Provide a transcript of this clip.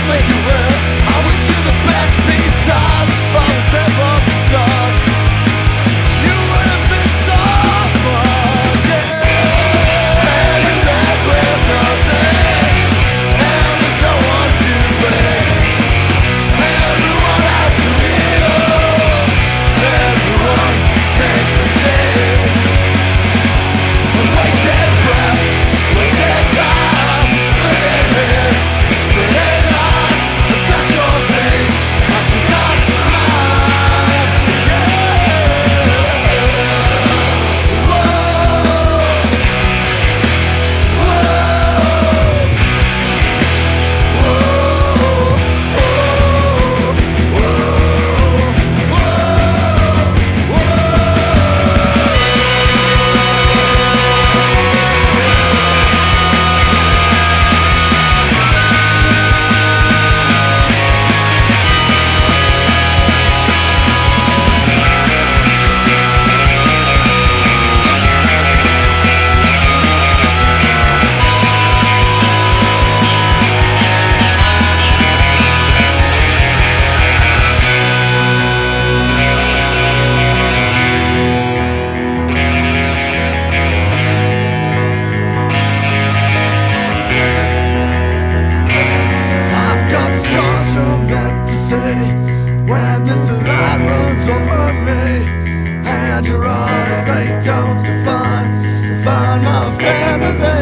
make you well. I wish you the best besides if I was there from the start. You would have been so smart, yeah. And you left with nothing, and there's no one to blame. Everyone has to need up. Everyone makes mistakes. A wasted breath, wasted time, split hairs, split lies. I've got your face, I forgot mine, yeah. Whoa, when this light runs over me, and your eyes, they don't define my family.